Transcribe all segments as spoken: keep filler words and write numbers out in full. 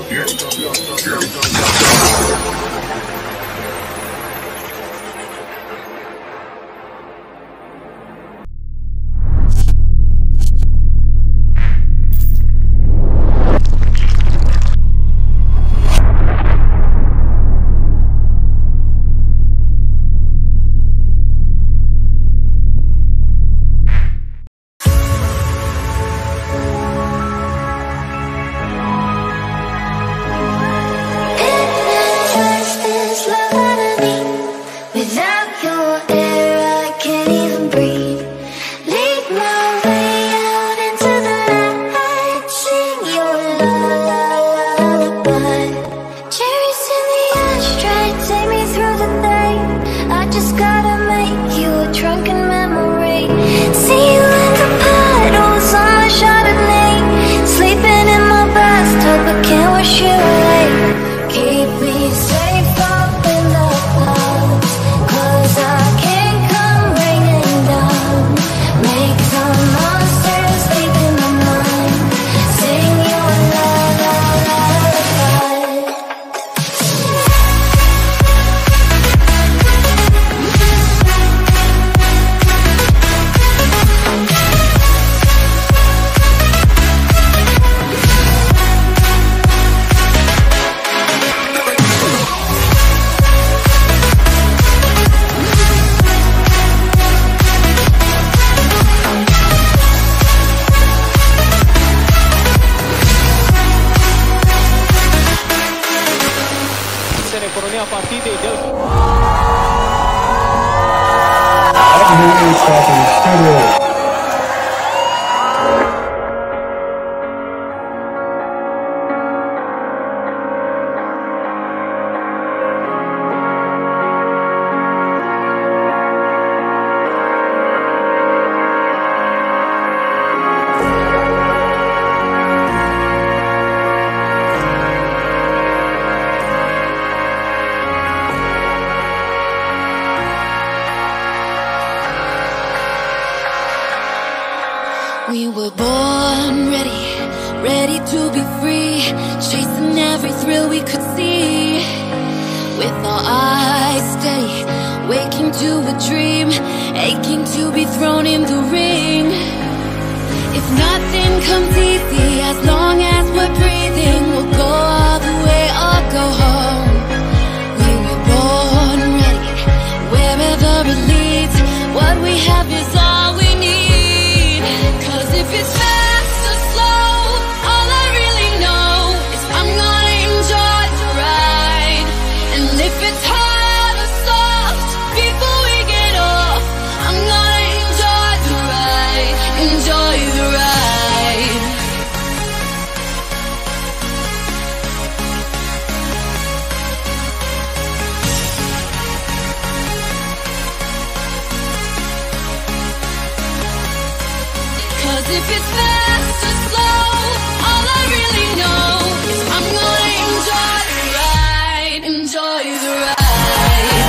partite del AfterMovie Studio. We were born ready, ready to be free, chasing every thrill we could see. With our eyes steady, waking to a dream, aching to be thrown in the ring. If nothing comes easy, as long as we're breathing, we'll go all the way or go home. We were born ready, wherever it leads, what we have is all we need. Cause if it's fast or slow, all I really know is I'm gonna enjoy the ride. And if it's hard or soft, before we get off, I'm gonna enjoy the ride, enjoy the ride. Cause if it's fast or slow, all I really know is I'm gonna enjoy the ride, enjoy the ride.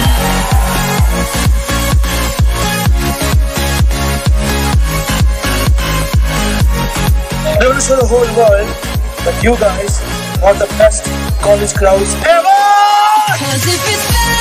Notice for the whole world that you guys are the best college crowds ever! Cause if it's fast